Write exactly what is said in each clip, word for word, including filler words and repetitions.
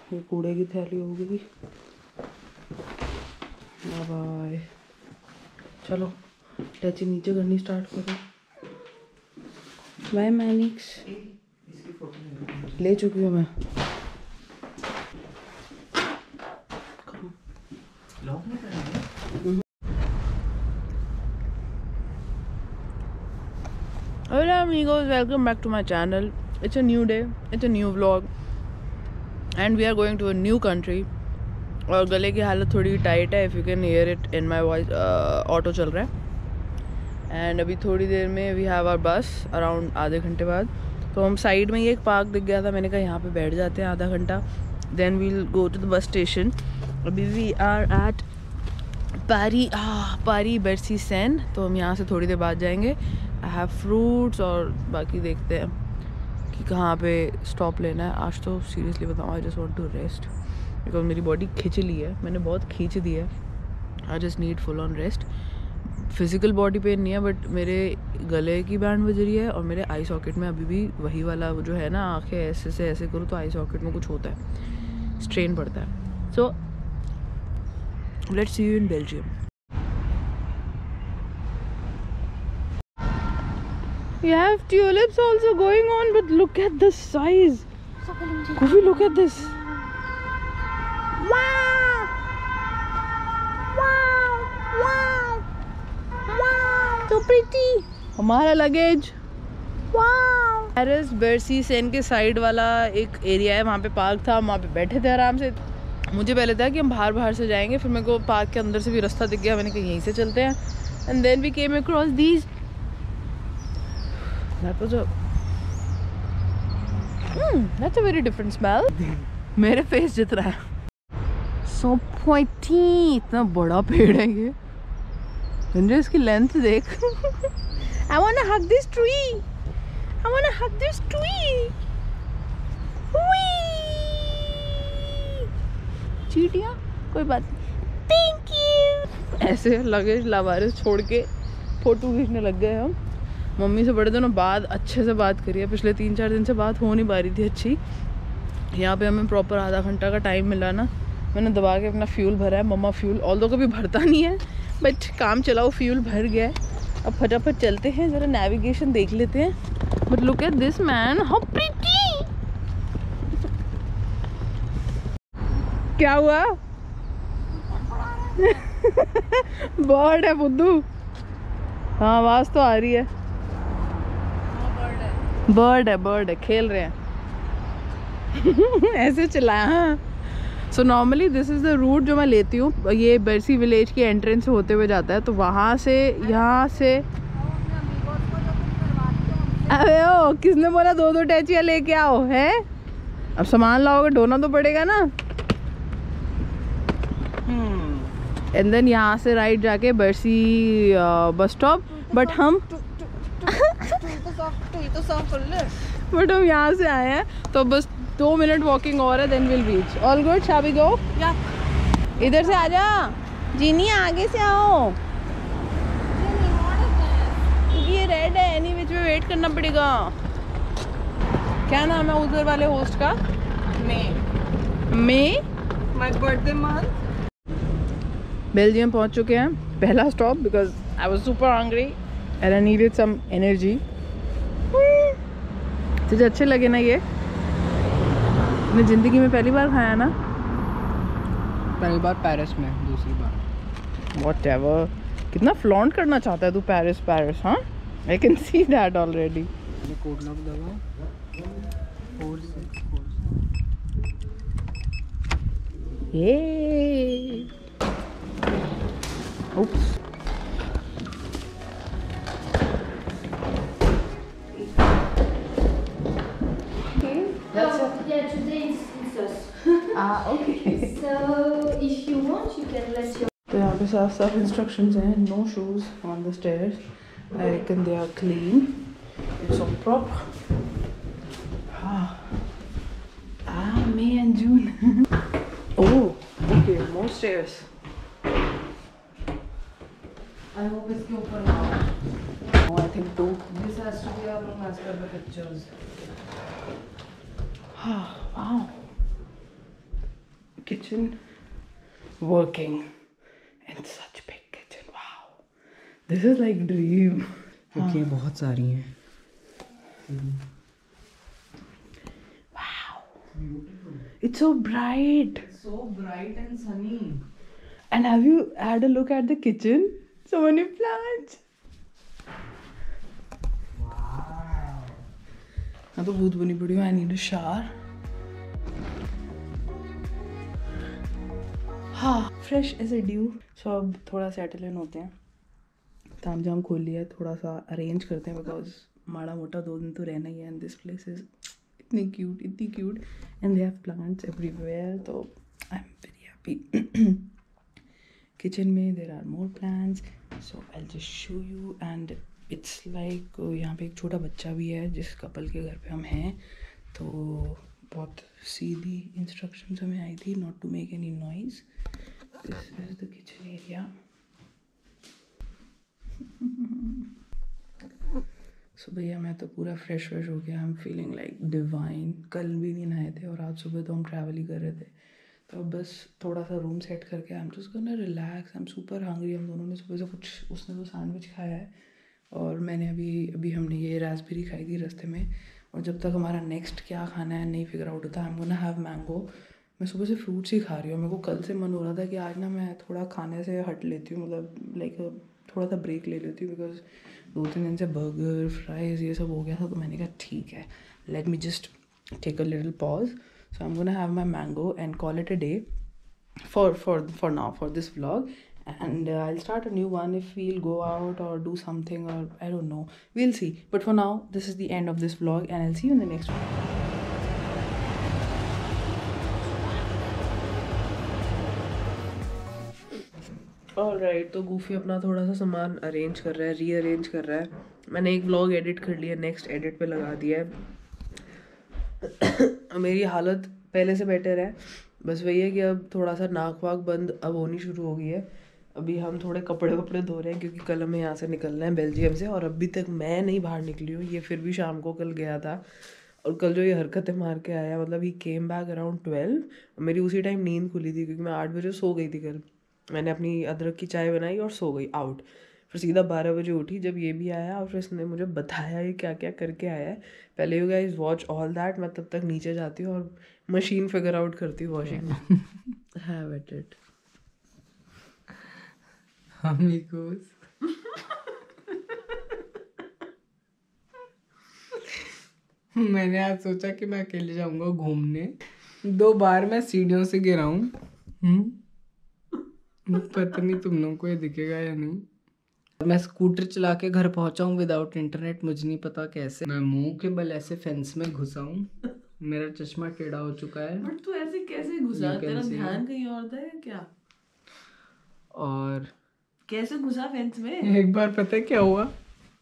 ये कूड़े की थैली होगी। बाय। चलो टैची नीचे करनी स्टार्ट करो। बाय मैनिक्स। ले चुकी हूँ मैं। Hello amigos, welcome back to my channel. It's a new day, it's a new vlog and we are going to a new country. और गले की हालत थोड़ी टाइट है, if you can hear it in my voice. Auto चल रहा है and अभी थोड़ी देर में we have our bus around आधे घंटे बाद। तो हम साइड में ही एक पार्क दिख गया था, मैंने कहा यहाँ पे बैठ जाते हैं आधा घंटा, then we'll go to the bus station. अभी we are at पारी ah पारी बरसी सैन, तो हम यहाँ से थोड़ी देर बाद जाएंगे। आई हैव फ्रूट्स और बाकी देखते हैं कि कहाँ पे स्टॉप लेना है। आज तो सीरियसली बताऊँ, I just want to rest because मेरी बॉडी खिंच ली है, मैंने बहुत खींच दी है। I just need full on rest. Physical body pain नहीं है बट मेरे गले की बैंड बज रही है और मेरे आई सॉकेट में अभी भी वही वाला जो है ना, आंखें ऐसे से ऐसे करो तो आई सॉकेट में कुछ होता है, स्ट्रेन पड़ता है। So let's see you in Belgium. You have tulips also going on, but look at the size. Kufi, look at this. Wow! Wow! Wow! Wow! So pretty. हमारा luggage. Wow! Paris Bercy Seine के side वाला एक area है, वहाँ पे park था, वहाँ पे बैठे थे आराम से। मुझे पहले था कि हम बाहर बाहर से जाएंगे, फिर मेरे को पार्क के अंदर से भी रास्ता दिख गया, मैंने कहा यहीं से चलते हैं। And then we came across these. That was a mm, that's a very different smell. मेरे फेस जितना है। So pointy, इतना बड़ा पेड़ है ये। मुझे इसकी लेंथ देख। I wanna hug this tree. I wanna hug this tree. Whee! चींटियाँ? कोई बात नहीं। Thank you. ऐसे लगेज लावारिस छोड़ के फोटो खींचने लग गए हम। मम्मी से बड़े दिनों बाद अच्छे से बात करी है, पिछले तीन चार दिन से बात हो नहीं पा रही थी अच्छी। यहाँ पे हमें प्रॉपर आधा घंटा का टाइम मिला ना, मैंने दबा के अपना फ्यूल भरा है। मम्मा फ्यूल ऑल्दो कभी भरता नहीं है बट काम चलाओ फ्यूल भर गया है। अब फटाफट चलते हैं, ज़रा नेविगेशन देख लेते हैं। But look at this man, how pretty. क्या हुआ? बर्ड है बुद्धू। हाँ आवाज़ तो आ रही है। बर्ड है बर्ड है खेल रहे हैं। ऐसे चिल्लाया। हाँ so normally this is the route जो मैं लेती हूँ, ये बरसी विलेज की एंट्रेंस होते हुए जाता है। तो वहाँ से यहाँ से अरे ओ किसने बोला दो दो टैचियाँ लेके आओ है? अब सामान लाओगे ढोना तो पड़ेगा ना। एंड देन यहाँ से राइट जाके बरसी बस स्टॉप। बट हम बट हम यहाँ से आए हैं तो बस दो मिनट वॉकिंग और है, then will reach. All good, shall we go? इधर से आजा जीनी, आगे से आओ क्योंकि ये रेड है, एनी विच में वेट करना पड़ेगा। क्या नाम है उधर वाले होस्ट का? May May my birthday month. Belgium पहुंच चुके हैं, पहला stop, because I was super hungry and I needed some energy. तुझे अच्छे लगे ना ये? मैंने ज़िंदगी में पहली बार खाया ना? पहली बार पेरिस में, दूसरी बार व्हाटएवर। कितना फ्लॉन्ट करना चाहता है तू पेरिस पेरिस। हाँ I can see that already. Code lock दबाओ। फोर सिक्स फोर ये oops. That's oh, it. yeah, today it's, it's us. Ah, okay. So, if you want, you can let your... तो यहाँ पे साफ साफ instructions हैं, no shoes on the stairs. I reckon they are clean, it's all proper. हाँ ah May and June. Oh okay, more stairs. I hope इसके ऊपर ना हो. Oh, I think two. This has to be our master of pictures. Wow. kitchen working in such big kitchen. Wow, this is like dream. क्योंकि बहुत सारी हैं. Wow, it's so bright. So bright and sunny. And have you had a look at the kitchen? So many plants. Wow. मैं तो भूत बनी पड़ी हूँ. I need a shower. हाँ, fresh as a dew. So अब थोड़ा सेटल इन होते हैं. ताम जाम खोल लिया है, थोड़ा सा अरेंज करते हैं बिकॉज माड़ा मोटा दो दिन तो रहना ही है. एंड दिस प्लेस इज इतनी क्यूट, इतनी cute. And they have plants everywhere. तो I am very happy. Kitchen में there are more plants. So I just show you. And it's like यहाँ पे एक छोटा बच्चा भी है जिस कपल के घर पे हम हैं. तो बहुत सीधी इंस्ट्रक्शंस हमें आई थी, not to make any noise. This is the kitchen area. सो भैया मैं तो पूरा फ्रेश फ्रेश हो गया. I am feeling like divine. कल भी नहीं नहाए थे और आज सुबह तो हम ट्रैवल ही कर रहे थे. तो अब बस थोड़ा सा रूम सेट करके I am just gonna relax. I am super hungry. हम दोनों ने सुबह से कुछ, उसने तो सैंडविच खाया है और मैंने अभी अभी हमने ये रास्पबेरी खाई थी रास्ते में. और जब तक हमारा नेक्स्ट क्या खाना है नहीं फिगर आउट होता, I am gonna have mango. मैं सुबह से फ्रूट्स ही खा रही हूँ. मेरे को कल से मन हो रहा था कि आज ना मैं थोड़ा खाने से हट लेती हूँ, मतलब लाइक थोड़ा सा ब्रेक ले लेती हूँ बिकॉज दो तीन दिन से बर्गर फ्राइज़ ये सब हो गया था. तो मैंने कहा ठीक है, let me just take a little pause. So I am gonna have my mango and call it a day for for for now for this vlog. And uh, I'll start a new one if we'll go out or do something, or I don't know, we'll see. But for now this is the end of this vlog and I'll see you in the next one. Alright, तो Goofy अपना थोड़ा सा सामान arrange कर रहा है, rearrange कर रहा है. मैंने एक व्लॉग एडिट कर लिया, नेक्स्ट एडिट पे लगा दिया है. मेरी हालत पहले से बेटर है. बस वही है कि अब थोड़ा सा नाक वाक बंद अब होनी शुरू हो गई है. अभी हम थोड़े कपड़े वपड़े धो रहे हैं क्योंकि कल हमें यहाँ से निकलना है बेल्जियम से. और अभी तक मैं नहीं बाहर निकली हूँ. ये फिर भी शाम को कल गया था और कल जो ये हरकतें मार के आया, मतलब ही केम बैक अराउंड ट्वेल्व. मेरी उसी टाइम नींद खुली थी क्योंकि मैं आठ बजे सो गई थी कल. मैंने अपनी अदरक की चाय बनाई और सो गई आउट. फिर सीधा बारह बजे उठी जब ये भी आया और फिर इसने मुझे बताया ये क्या क्या करके आया है. पहले you guys watch all that. मैं तब तक नीचे जाती हूँ और मशीन फिगर आउट करती हूँ washing. Have it it Amigos. मैंने आज सोचा कि मैं अकेले जाऊंगा घूमने. दो बार मैं सीढ़ियों से गिरा हूँ. पता नहीं तुम लोगों को ये दिखेगा या नहीं. मैं स्कूटर चला के घर पहुंचा हूँ विदाउट इंटरनेट. मुझे नहीं पता कैसे. मैं मुंह के बल ऐसे फेंस में घुसा हूँ. मेरा चश्मा टेढ़ा हो चुका है. बट तू ऐसे कैसे घुसा? तेरा ध्यान कहीं और था या क्या? और कैसे घुसा फेंस में? एक बार पता है क्या हुआ?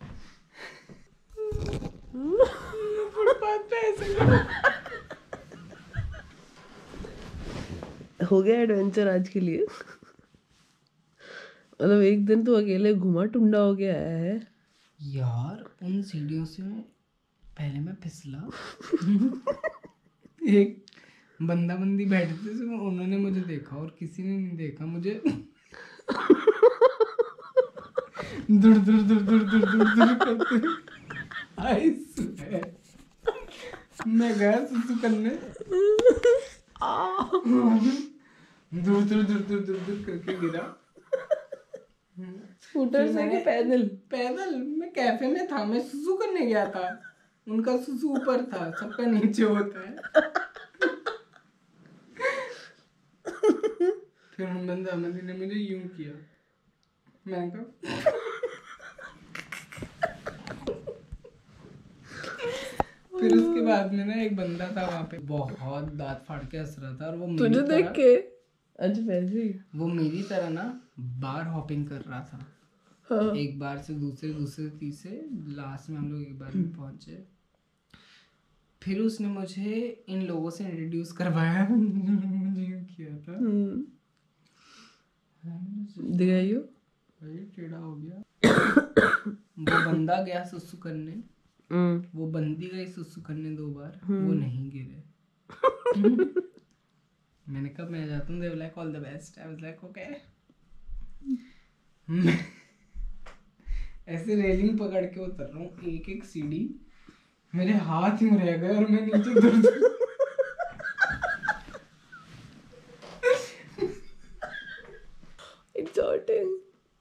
फुटपाथ पे ऐसे हो गया एडवेंचर आज के लिए. मतलब एक दिन तो अकेले घुमा टुंडा हो गया है यार. उन सीढ़ियों से पहले मैं फिसला. एक बंदा बंदी बैठे थे, उन्होंने मुझे देखा और किसी ने नहीं देखा मुझे. दूर दूर दूर दूर दूर दूर दूर करते. आई स्वेयर मैं गया सुसु करने. दूर दूर दूर दूर दूर दूर करके गिरा. स्कूटर से कि पैदल? पैदल. मैं कैफे में था, मैं सुसु करने गया था. उनका सुसु ऊपर था, सबका नीचे होता है. फिर हम बंदा अहमदी ने मुझे यूं किया. मैंने कहा फिर उसके बाद में ना एक बंदा था वहाँ पे, बहुत दांत फाड़ के हंस रहा था. और वो तुझे देख के? अच्छा वैसे ही वो मेरी तरह ना बार हॉपिंग कर रहा था. हाँ. एक बार से दूसरे दूसरे तीसरे, लास्ट में हम लोग एक बार में पहुंचे. फिर उसने मुझे इन लोगों से इंट्रोड्यूस करवाया. मुझे यूं किया था. दिखाइयो. टेढ़ा हो गया. वो बंदा गया सुसु करने, वो बंदी गई सुसु करने दो बार. वो नहीं गिरे. मैंने कहा मैं जाता हूँ, they like all the best. I was like okay. ऐसे रेलिंग पकड़ के उतर रहा हूँ, एक एक सीढ़ी मेरे हाथ में रह गए और मैं नीचे दर्द It's hurting.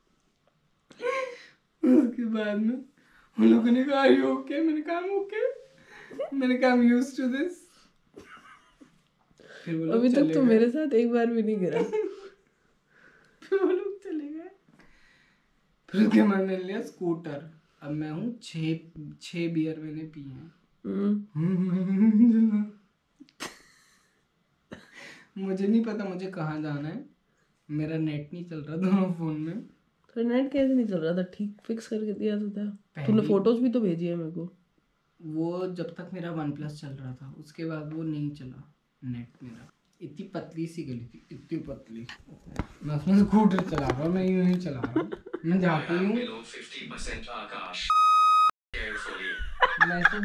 उसके बाद में उन लोगों ने कहा यू ओके? मैंने कहा ओके। मैंने कहा I'm used to this। फिर वो लोग अभी तक चले तो गए। मेरे साथ एक बार भी नहीं गिरा। फिर वो लोग चले गए। फिर उसके बाद मैंने लिया स्कूटर। अब मैं हूँ छः छः बियर मैंने पी हैं। हम्म। मुझे नहीं पता मुझे कहाँ जाना है। मेरा नेट नहीं चल रहा दोनों फोन में। तो नेट कैसे नहीं चल रहा था? ठीक फिक्स करके दिया तो था। पहले- तूने फोटोज भी तो भेजी है मेरे को। वो जब तक मेरा वन प्लस चल रहा था, उसके बाद वो नहीं चला नेट मेरा। इतनी पतली सी गली थी, इतनी पतली। मैं उसमें स्कूटर चला रहा हूँ, मैं यूं ही चला रहा हूँ। मैं जहाँ पे हूँ मैं तो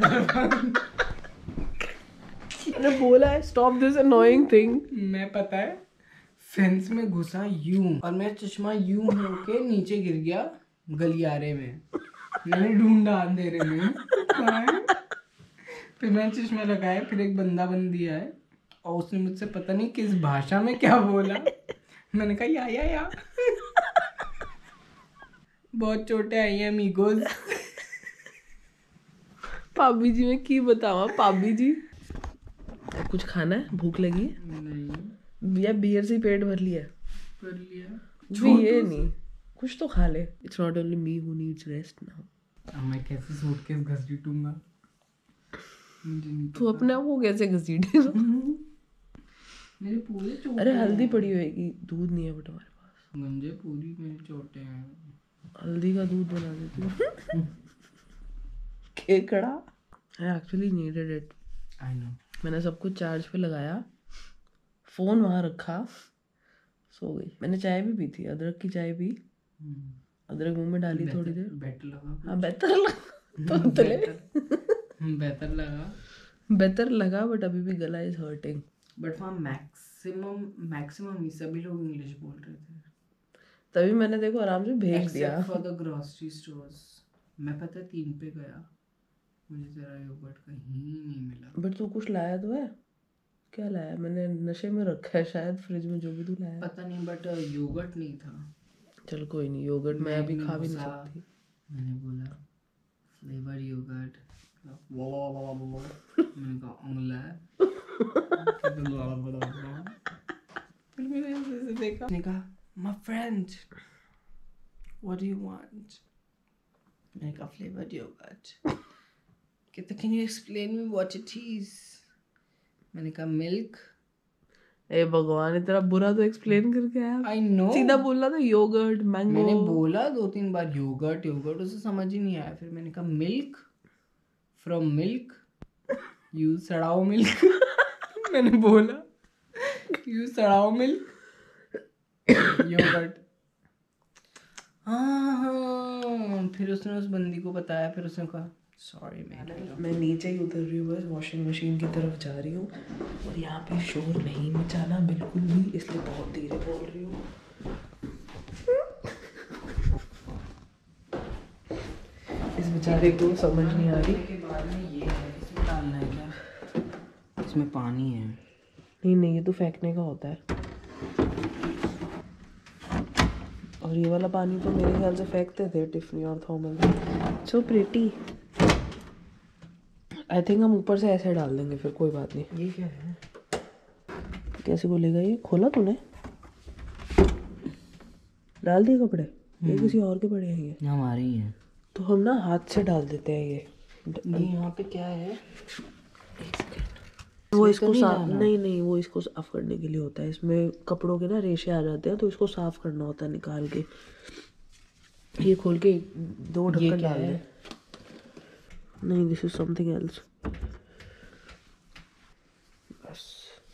मैंने बोला है स्टॉप दिस अनोइंग थिंग। मैं पता है फेंस में घुसा यूं और मेरा चश्मा यूं होके नीचे गिर गया गलियारे में। मैंने ढूंढा अंधेरे में कहाँ है? फिर मैंने चश्मा लगाया, फिर एक बंदा बंदी आया और उसने मुझसे पता नहीं किस भाषा में क्या बोला। मैंने कहा या या या बहुत चोटें आई हैं अमीगोस। पाबी जी मैं की बतावा पाबी जी। कुछ खाना है? भूख लगी है? नहीं या बियर से पेट भर लिया? कर लिया। कुछ भी ये नहीं, कुछ तो खा ले। It's not only me who needs rest now. अब मैं कैसे सूटकेस घसीटूंगा? मुझे नहीं तू अपने आप को कैसे घसीटेगा? मेरे पूरे चोटें अरे हल्दी हैं। पड़ी होगी, दूध नहीं है बट हमारे पास। गंजे पूरी मेरी चोटें हैं। हल्दी का दूध बना देती हूँ। केकड़ा। I actually needed it. I know. मैंने सब कुछ चार्ज पे लगाया, फोन वहां रखा, सो गई। मैंने चाय भी पी थी, अदरक की चाय पी। अदरक मुंह में डाली थोड़ी देर। बेटर लगा। हाँ बेहतर लगा। तो तले बेहतर लगा। बेहतर लगा बट अभी भी गला इज हर्टिंग। बट वहाँ मैक्सिमम मैक्सिमम सभी लोग इंग्लिश बोल रहे थे। तभी मैंने देखो आराम से भेज दिया। For the grocery stores. मैं पता है तीन पे गया, मुझे तेरा योगर्ट कहीं नहीं मिला। बट तू कुछ लाया तो है? क्या लाया? मैंने नशे में रखा है शायद फ्रिज में जो भी तू लाया। पता नहीं बट योगर्ट नहीं था। चल कोई नहीं, योगर्ट मैं अभी खा भी नहीं घुसा, सकती। मैंने बोला फ्लेवर योगर्ट। मैंने कहा उंगला है। फिर मैंने ऐसे देखा, मैंने कहा my friend what do you want? मैंने कहा फ्लेवर्ड योगर्ट। कहता can you explain me what it is? मैंने कहा मिल्क। ए भगवान, इतना बुरा तो एक्सप्लेन करके आया। I know. सीधा बोलना था योगर्ट मैंगो। मैंने बोला दो तीन बार योगर्ट योगर्ट, उसे समझ ही नहीं आया। फिर मैंने कहा मिल्क, फ्रॉम मिल्क यू सड़ाओ मिल्क। मैंने बोला यू सड़ाओ मिल्क योगर्ट। हाँ हाँ। फिर उसने उस बंदी को बताया, फिर उसने कहा सॉरी मैम। मैं नीचे ही उतर रही हूँ, बस वॉशिंग मशीन की तरफ जा रही हूँ और यहाँ पे शोर नहीं मचाना बिल्कुल भी, इसलिए बहुत धीरे बोल रही हूँ। इस बेचारे को समझ नहीं आ रही। के बाद में ये है, इसमें डालना है क्या? इसमें पानी है। नहीं नहीं, ये तो फेंकने का होता है। और ये वाला पानी तो मेरे ख्याल से फेंकते थे टिफनी और Thomas. So pretty. I think हम ऊपर से ऐसे डाल देंगे, फिर कोई बात नहीं। ये क्या है? कैसे खोलेगा ये? खोला तूने? डाल दिए कपड़े? ये किसी और के पड़े हैं ये? हमारे ही है। तो हम ना हाथ से डाल देते हैं ये। ये यहाँ पे क्या है? वो इसको साफ नहीं नहीं वो इसको साफ करने के लिए होता है। इसमें कपड़ों के ना रेशे आ जाते हैं, तो इसको साफ करना होता है निकाल के। ये खोल के दो ढक्कन डाल दे। नहीं, दिस इज समथिंग एल्स। बस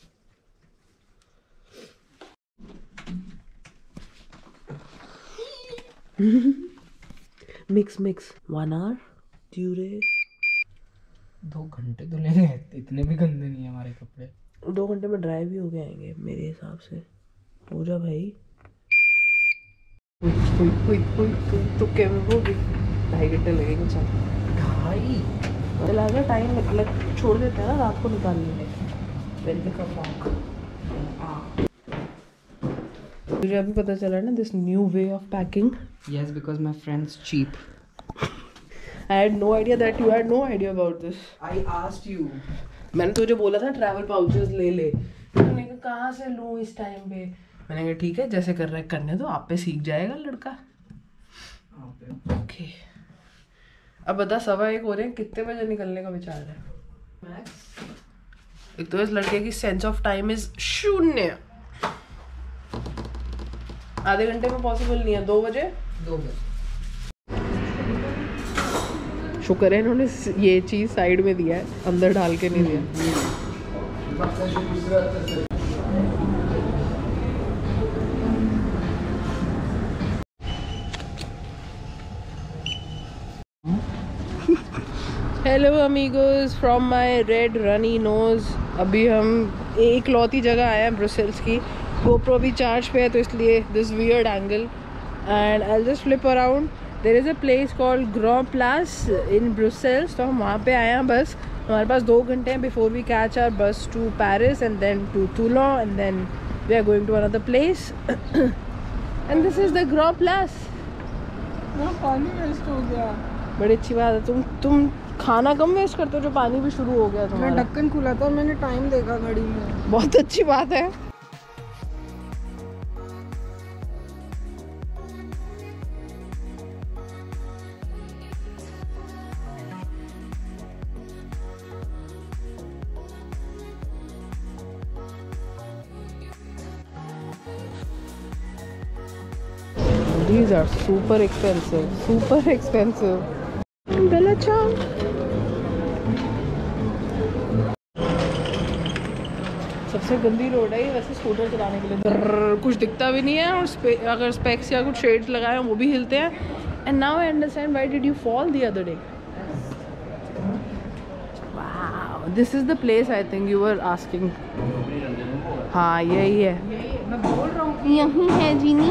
मिक्स मिक्स वन आवर ड्यूरे। दो घंटे धुलेंगे, इतने भी गंदे नहीं है हमारे कपड़े। दो घंटे में ड्राइव भी हो गए आएंगे मेरे हिसाब से। पूजा भाई तुक्के में वो भी ढाई घंटे लगेंगे। चल ढाई लगा टाइम लग छोड़ देते हैं ना रात को निकालने में। मुझे अभी पता चला ना this new way of packing. Yes, because my friend's cheap. I had no idea that you had no idea about this. I asked you. मैंने तुझे बोला था ट्रैवल पाउचेस ले ले, मैंने कहा कहाँ से लूँ इस टाइम पे। मैंने कहा ठीक है जैसे कर रहा है करने दो, आप पे सीख जाएगा लड़का। ओके अब बता, सवा एक हो रहे हैं, कितने बजे निकलने का विचार है? मैक्स एक तो इस लड़के की सेंस ऑफ टाइम इज शून्य। आधे घंटे में पॉसिबल नहीं है। दो बजे दो बजे शुक्र है इन्होंने ये चीज़ साइड में दिया है, अंदर डाल के नहीं दिया। Hello amigos from my red runny nose. अभी हम एक लौती जगह आए हैं ब्रुसेल्स की। गोप्रो भी चार्ज पे है तो इसलिए this weird angle and I just flip around. There is a place called Grand Place in Brussels, तो हम वहाँ पे आए हैं। बस हमारे पास दो घंटे हैं before we catch our bus to Paris and then to Toulon and then we are going to another place and this is the Grand Place. पानी वेस्ट हो गया। बड़ी अच्छी बात है, तुम तुम खाना कम वेस्ट करते हो जो पानी भी शुरू हो गया मैं तुम्हारा। ढक्कन खुला था, मैंने टाइम देखा घड़ी में। बहुत अच्छी बात है। These are super expensive, super expensive. गलत चाम। सबसे गंदी रोड है ये वैसे स्कूटर चलाने के लिए। द्रर्र, कुछ दिखता भी नहीं है और स्पे, अगर स्पेक्स या कुछ शेड्स लगाए हैं वो भी हिलते हैं। And now I understand why did you fall the other day. Wow, this is the place I think you were asking. हाँ यही है, मैं बोल रहा हूँ यही है जीनी।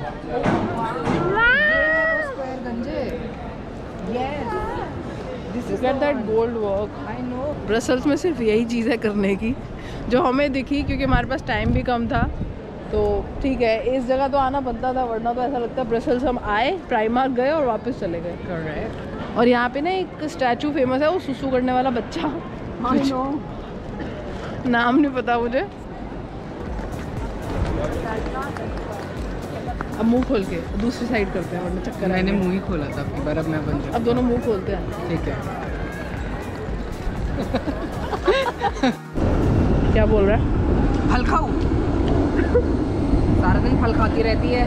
Get that gold work. I know. Brussels में सिर्फ यही चीज़ है करने की जो हमें दिखी, क्योंकि हमारे पास टाइम भी कम था। तो ठीक है इस जगह तो आना बनता था, वरना तो ऐसा लगता है ब्रसल्स हम आए, प्राइमार्क गए और वापस चले गए। Correct. और यहाँ पे ना एक स्टैचू फेमस है, वो सुसु करने वाला बच्चा। I know. नाम नहीं पता मुझे। अब मुंह खोल के दूसरी साइड करते हैं वरना चक्कर मैंने आएंगे। मुंह ही खोला था आपकी बार, अब मैं बंद अब दोनों मुंह खोलते हैं। ठीक है। क्या बोल रहा है? फल खाओ। सारा दिन फल खाती रहती है।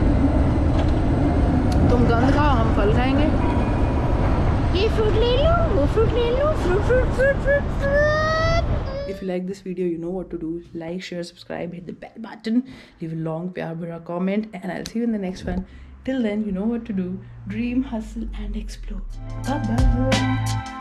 तुम गंद खाओ, हम फल खाएंगे। ये फ्रूट ले लो, वो फ्रूट ले लो, fruit fruit fruit fruit fruit. If you like this video, you know what to do. Like, share, subscribe, hit the bell button, leave a long pyar bhara comment, and I'll see you in the next one. Till then, you know what to do. Dream, hustle, and explore. Bye bye.